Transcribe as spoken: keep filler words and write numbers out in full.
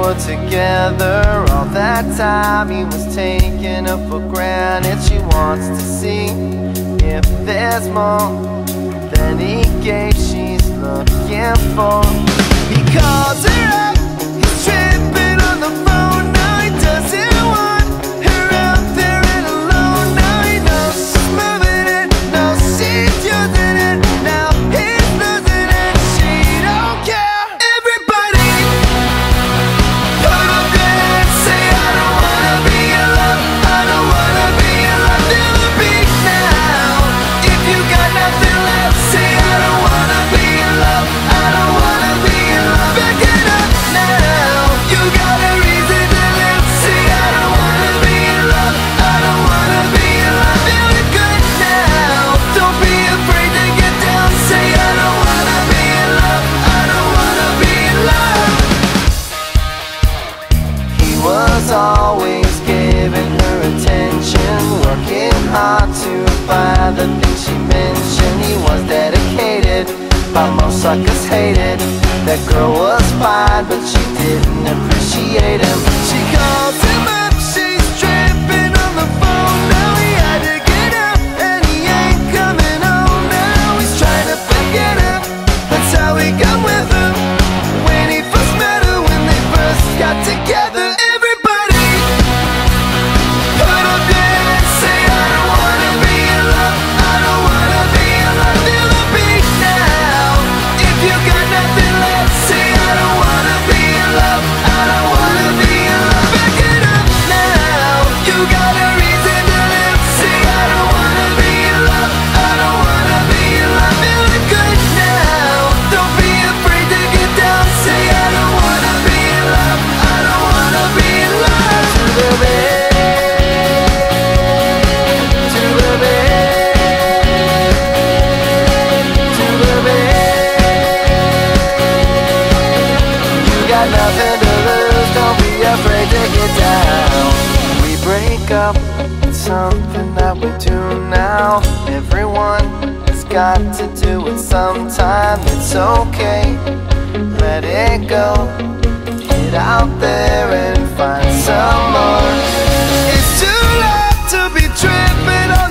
were together. All that time he was taking her for granted. She wants to see if there's more than he gave. She's looking for. He calls her up, he's tripping on the phone. Now he doesn't want her out there and alone. Now he knows she's moving it, knows she's using it. Now he's losing it, she don't care. Everybody put up your hands, say I don't wanna be in love, I don't wanna be in love. Feel the beat now. If you got nothing left, say I don't wanna be in love, I don't wanna be in love. Back it up now. You got a reason to live, say I don't wanna be in love, I don't wanna be in love. Feel it good now. Don't be afraid to get down, say I don't wanna be in love, I don't wanna be in love. He was always giving her attention, working hard to find the things she mentioned. He was dedicated, but most suckers hated. That girl was fine, but she didn't appreciate him. She calls him up, she's tripping on the phone. Now he had to get up, and he ain't coming home. Now he's trying to pick it up, that's how he got with her. When he first met her, when they first got together. Everybody put up your hands, say I don't wanna be in love, I don't wanna be in love. Feel the beat now. If you got nothing left, say I don't wanna be in love, I don't wanna be in love. Back it up now. You got a reason to live, say I don't wanna be in love, I don't wanna be in love. Feel it good now. Don't be afraid to get down, say I don't wanna be in love, I don't wanna be in love. To the bed, to the bed, to the bed. You got nothing to lose, don't be afraid to get down. We break up, it's something that we do now. Everyone has got to do it sometime. It's okay, let it go. Get out there and find some more. It's too late to be tripping on